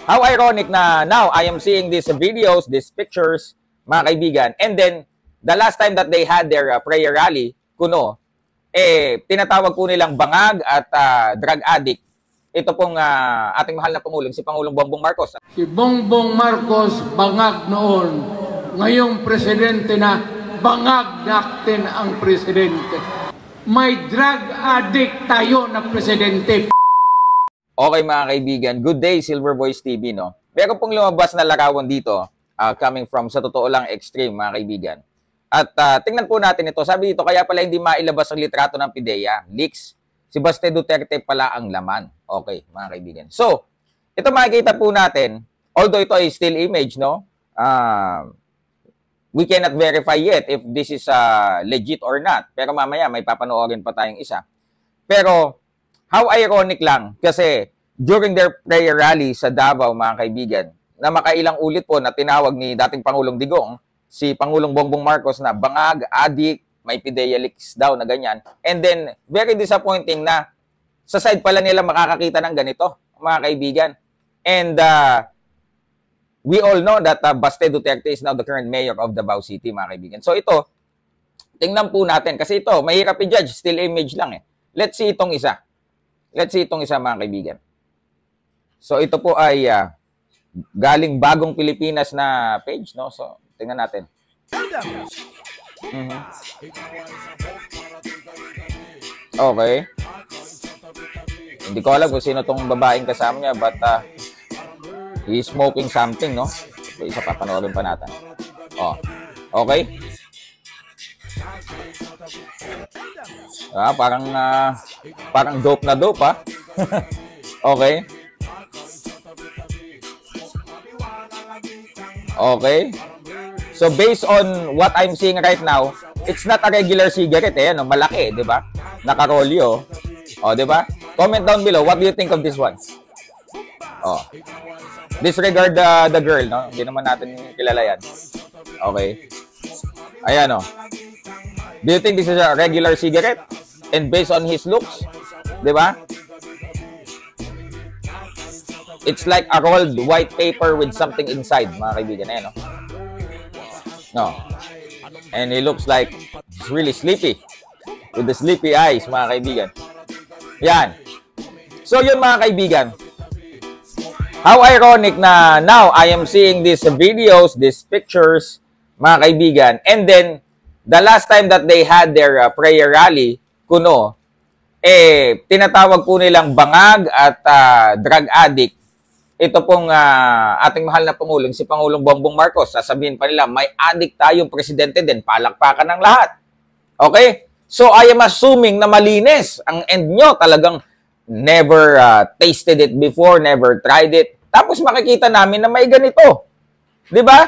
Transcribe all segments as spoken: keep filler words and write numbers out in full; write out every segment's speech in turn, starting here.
How ironic na now I am seeing these videos, these pictures, mga kaibigan, and then the last time that they had their uh, prayer rally, kuno, eh, tinatawag po nilang bangag at uh, drug addict. Ito pong uh, ating mahal na Pangulong, si Pangulong Bongbong Marcos. Si Bongbong Marcos bangag noon, ngayong presidente na, bangag natin ang presidente. May drug addict tayo na presidente. Okay mga kaibigan, good day Silver Voice T V, no? Meron pong lumabas na larawan dito, uh, coming from sa totoo lang extreme mga kaibigan. At uh, tingnan po natin ito, sabi dito, kaya pala hindi mailabas ang litrato ng PIDEA, leaks. Si Baste Duterte pala ang laman. Okay, mga kaibigan. So, ito makikita po natin, although ito ay still image, no? Uh, we cannot verify yet if this is uh, legit or not. Pero mamaya, may papanoorin pa tayong isa. Pero, how ironic lang, kasi during their prayer rally sa Davao, mga kaibigan, na makailang ulit po na tinawag ni dating Pangulong Digong, si Pangulong Bongbong Marcos na bangag, addict, may PIDEA leaks daw na ganyan. And then, very disappointing na sa side pala nila makakakita ng ganito, mga kaibigan. And uh, we all know that uh, Baste Duterte is now the current mayor of Davao City, mga kaibigan. So ito, tingnan po natin. Kasi ito, mahirap i-judge, still image lang eh. Let's see itong isa. Let's see itong isa, mga kaibigan. So ito po ay uh, galing Bagong Pilipinas na page, no? So, tingnan natin. Mm-hmm. Okay. Hindi ko alam kung sino tong babaeng kasama niya, but uh, he is smoking something, no? So, isa pa, panoorin pa natin. Oh. Okay. Ah, parang uh, parang dope na dope, ha? Okay. Okay. So based on what I'm seeing right now, it's not a regular cigarette eh, no? Malaki, 'di ba? Nakarolyo. Oh, 'di ba? Comment down below, what do you think of this one? Oh. Disregard the the girl, no? Hindi naman natin kilala 'yan. Okay. Ayan, oh. Do you think this is a regular cigarette? And based on his looks, 'di ba? It's like a rolled white paper with something inside, mga kaibigan. Ayan, oh. No. And he looks like he's really sleepy. With the sleepy eyes, mga kaibigan. Yan. So, yun mga kaibigan. How ironic na now I am seeing these videos, these pictures, mga kaibigan. And then, the last time that they had their uh, prayer rally, kuno, eh, tinatawag po nilang bangag at uh, drug addict. Ito pong uh, ating mahal na Pangulong, si Pangulong Bongbong Marcos. Sasabihin pa nila, may addict tayong presidente din, palakpakan ng lahat. Okay? So, I am assuming na malinis. Ang end nyo talagang never uh, tasted it before, never tried it. Tapos makikita namin na may ganito. Di ba?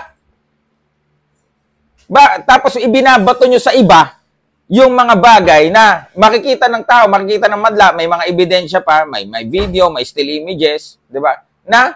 Ba? Tapos ibinabato nyo sa iba yung mga bagay na makikita ng tao, makikita ng madla, may mga ebidensya pa, may, may video, may still images, di ba? Na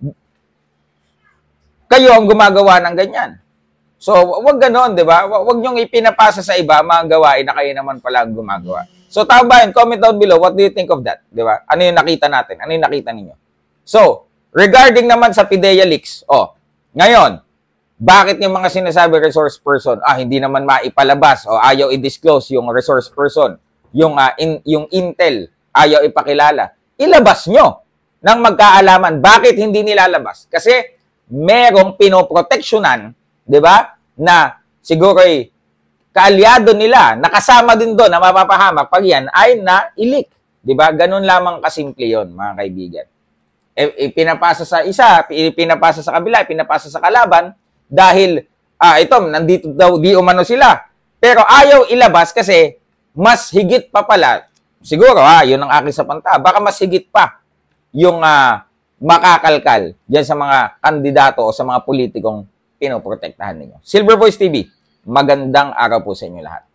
kayo ang gumagawa ng ganyan. So, wag ganon, di ba? Wag niyong ipinapasa sa iba mga gawain na kayo naman pala ang gumagawa. So, tama ba yun? Comment down below, what do you think of that? Di ba? Ano yung nakita natin? Ano yung nakita ninyo? So, regarding naman sa PIDEA leaks, oh, ngayon, bakit yung mga sinasabi resource person, ah, hindi naman maipalabas o ayaw i-disclose yung resource person, yung, uh, in, yung intel, ayaw ipakilala, ilabas nyo ng magkaalaman. Bakit hindi nilalabas? Kasi merong pinoproteksyonan, di ba, na siguro ay kaalyado nila, nakasama din doon na mapapahamak pag yan ay na-ilik. Di ba? Ganun lamang kasimple yun, mga kaibigan. E, ipinapasa sa isa, ipinapasa sa kabila, ipinapasa sa kalaban, dahil, ah, ito, nandito daw, di umano sila. Pero ayaw ilabas kasi mas higit pa pala, siguro, ha, yun ang aking sapanta, baka mas higit pa yung uh, makakalkal dyan sa mga kandidato o sa mga politikong pinoprotektahan ninyo. Silver Voice T V, magandang araw po sa inyo lahat.